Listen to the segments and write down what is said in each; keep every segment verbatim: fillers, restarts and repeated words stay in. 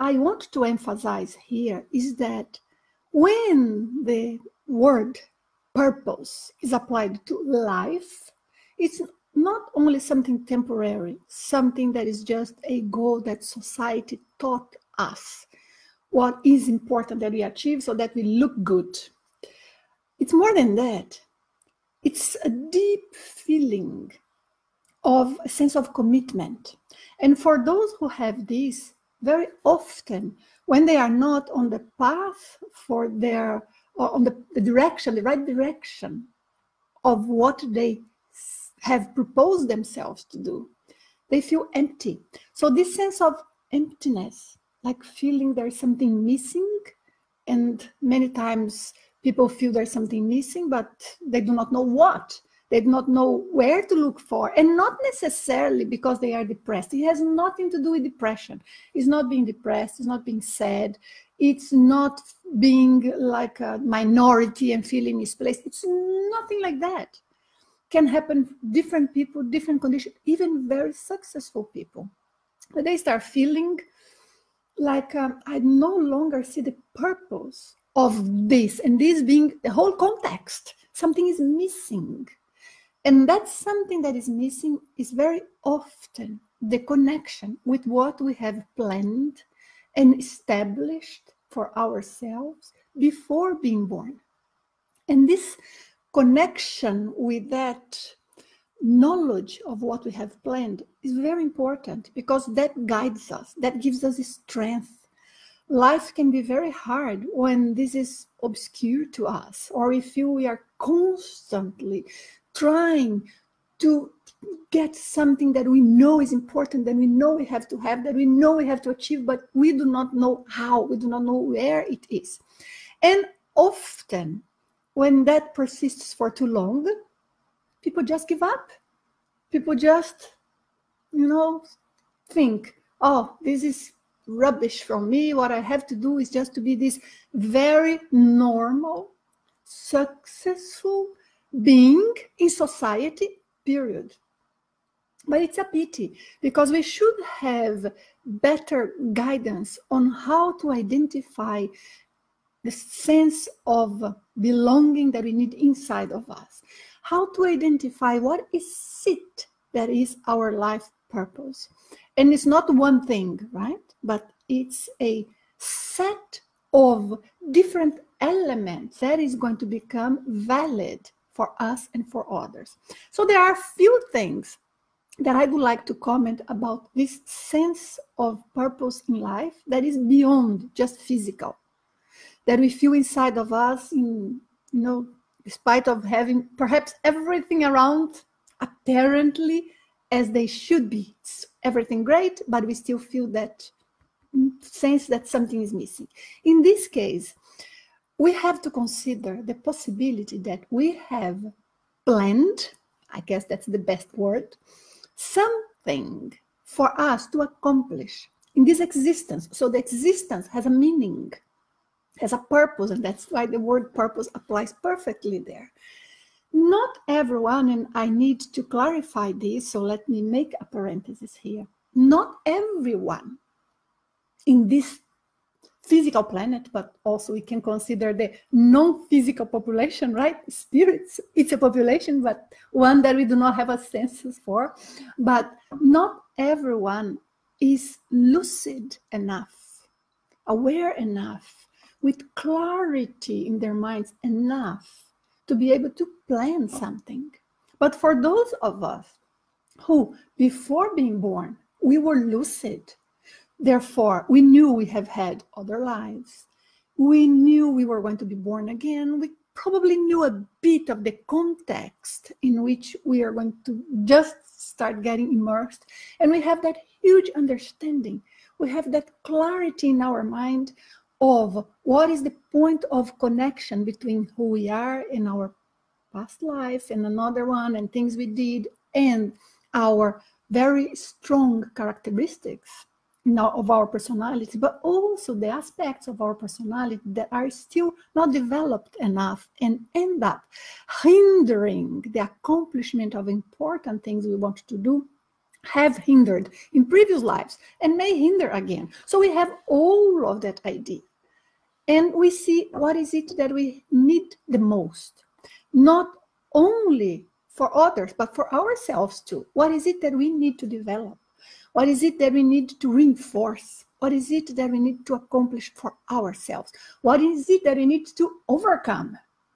I want to emphasize here is that when the word purpose is applied to life, it's not only something temporary, something that is just a goal that society taught us what is important that we achieve so that we look good. It's more than that. It's a deep feeling of a sense of commitment. And for those who have this, very often, when they are not on the path for their, or on the, the direction, the right direction of what they have proposed themselves to do, they feel empty. So this sense of emptiness, like feeling there's something missing, and many times people feel there's something missing, but they do not know what. They do not know where to look for, and not necessarily because they are depressed. It has nothing to do with depression. It's not being depressed, it's not being sad, it's not being like a minority and feeling misplaced. It's nothing like that. Can happen, different people, different conditions, even very successful people. But they start feeling like um, I no longer see the purpose of this, and this being the whole context. Something is missing. And that's something that is missing is very often the connection with what we have planned and established for ourselves before being born. And this connection with that knowledge of what we have planned is very important, because that guides us, that gives us strength. Life can be very hard when this is obscure to us, or we feel we are constantly trying to get something that we know is important, that we know we have to have, that we know we have to achieve, but we do not know how, we do not know where it is. And often, when that persists for too long, people just give up. People just, you know, think, oh, this is rubbish from me. What I have to do is just to be this very normal, successful being in society, period. But it's a pity, because we should have better guidance on how to identify the sense of belonging that we need inside of us. How to identify what is it that is our life purpose. And it's not one thing, right? But it's a set of different elements that is going to become valid for us and for others. So there are a few things that I would like to comment about this sense of purpose in life that is beyond just physical, that we feel inside of us, in, you know, despite of having perhaps everything around apparently as they should be. It's everything great, but we still feel that sense that something is missing. In this case, we have to consider the possibility that we have planned, I guess that's the best word, something for us to accomplish in this existence. So the existence has a meaning, has a purpose, and that's why the word purpose applies perfectly there. Not everyone, and I need to clarify this, so let me make a parenthesis here. Not everyone in this physical planet, but also we can consider the non-physical population, right? Spirits, it's a population, but one that we do not have a census for. But not everyone is lucid enough, aware enough, with clarity in their minds enough to be able to plan something. But for those of us who, before being born, we were lucid, therefore, we knew we have had other lives. We knew we were going to be born again. We probably knew a bit of the context in which we are going to just start getting immersed. And we have that huge understanding. We have that clarity in our mind of what is the point of connection between who we are in our past life and another one, and things we did, and our very strong characteristics of our personality, but also the aspects of our personality that are still not developed enough and end up hindering the accomplishment of important things we want to do have hindered in previous lives and may hinder again. So we have all of that idea. And we see what is it that we need the most, not only for others, but for ourselves too. What is it that we need to develop? What is it that we need to reinforce? What is it that we need to accomplish for ourselves? What is it that we need to overcome?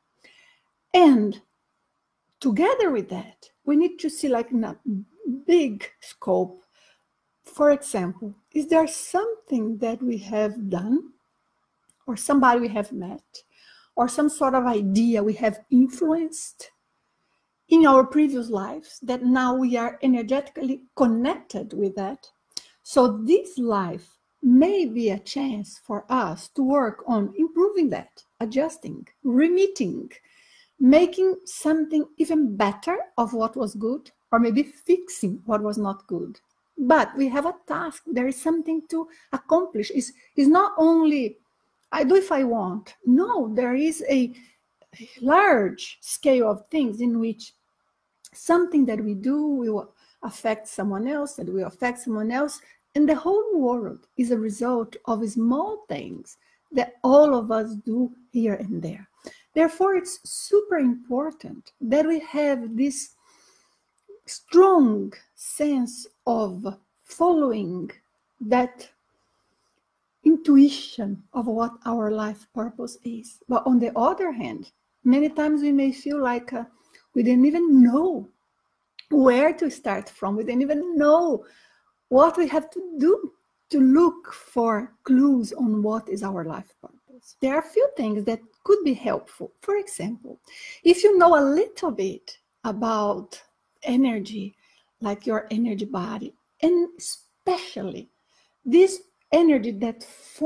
And together with that, we need to see, like, in a big scope. For example, is there something that we have done, or somebody we have met, or some sort of idea we have influenced in our previous lives that now we are energetically connected with that? So this life may be a chance for us to work on improving that, adjusting, remitting, making something even better of what was good, or maybe fixing what was not good. But we have a task. There is something to accomplish. It's, it's not only, I do if I want. No, there is a large scale of things in which something that we do will affect someone else, that will affect someone else, and the whole world is a result of small things that all of us do here and there. Therefore, it's super important that we have this strong sense of following that intuition of what our life purpose is. But on the other hand, many times we may feel like uh, we didn't even know where to start from. We didn't even know what we have to do to look for clues on what is our life purpose. There are a few things that could be helpful. For example, if you know a little bit about energy, like your energy body, and especially this energy that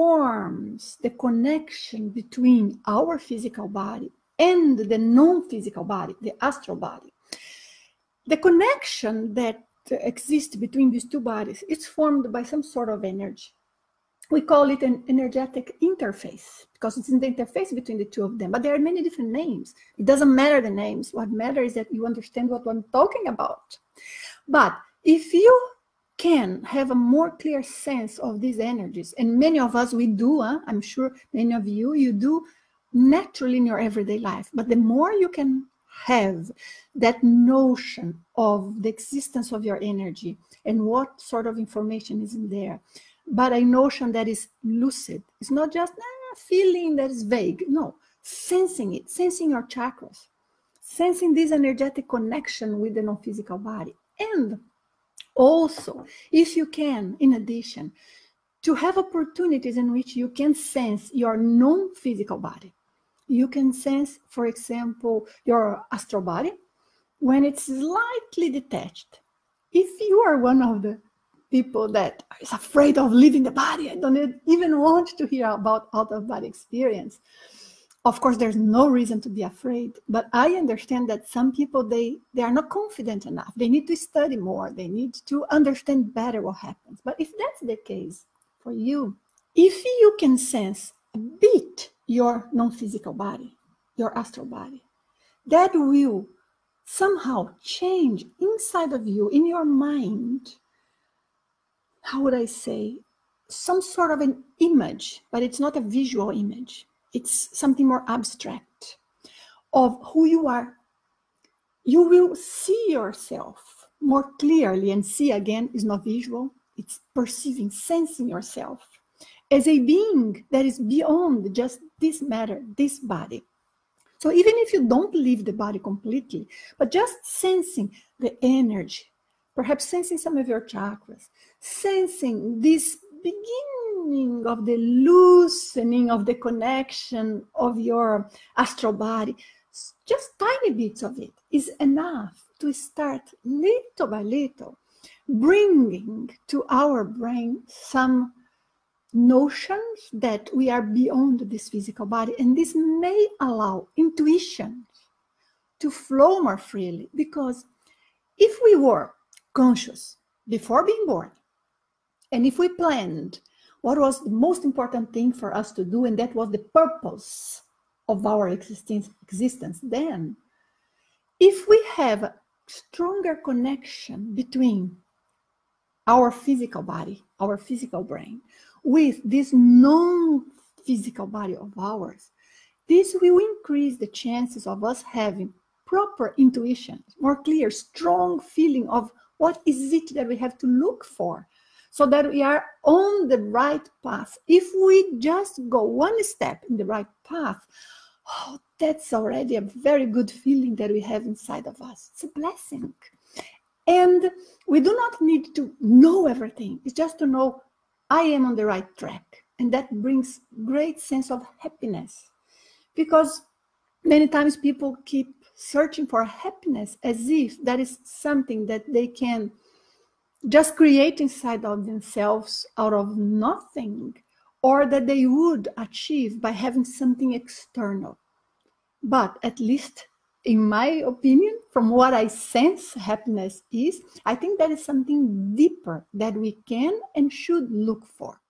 forms the connection between our physical body and the non-physical body, the astral body. The connection that exists between these two bodies, it's formed by some sort of energy. We call it an energetic interface because it's in the interface between the two of them. But there are many different names. It doesn't matter the names. What matters is that you understand what I'm talking about. But if you can have a more clear sense of these energies, and many of us, we do, huh? I'm sure many of you, you do naturally in your everyday life. But the more you can have that notion of the existence of your energy and what sort of information is in there, but a notion that is lucid. It's not just a feeling that is vague. No, sensing it, sensing your chakras, sensing this energetic connection with the non-physical body. And also, if you can, in addition, to have opportunities in which you can sense your non-physical body. You can sense, for example, your astral body when it's slightly detached. If you are one of the people that is afraid of leaving the body, I don't even want to hear about out-of-body experience. Of course, there's no reason to be afraid, but I understand that some people, they, they are not confident enough. They need to study more. They need to understand better what happens. But if that's the case for you, if you can sense a bit your non-physical body, your astral body, that will somehow change inside of you, in your mind, how would I say, some sort of an image, but it's not a visual image. It's something more abstract of who you are. You will see yourself more clearly, and see again is not visual. It's perceiving, sensing yourself as a being that is beyond just this matter, this body. So even if you don't leave the body completely, but just sensing the energy, perhaps sensing some of your chakras, sensing this beginning of the loosening of the connection of your astral body, just tiny bits of it is enough to start little by little bringing to our brain some notions that we are beyond this physical body. And this may allow intuition to flow more freely, because if we were conscious before being born, and if we planned what was the most important thing for us to do, and that was the purpose of our existence, existence then, if we have a stronger connection between our physical body, our physical brain, with this non-physical body of ours, this will increase the chances of us having proper intuition, more clear, strong feeling of what is it that we have to look for, so that we are on the right path. If we just go one step in the right path, oh, that's already a very good feeling that we have inside of us. It's a blessing. And we do not need to know everything. It's just to know I am on the right track. And that brings great sense of happiness. Because many times people keep searching for happiness as if that is something that they can just create inside of themselves out of nothing, or that they would achieve by having something external. But at least in my opinion, from what I sense happiness is, I think that is something deeper that we can and should look for.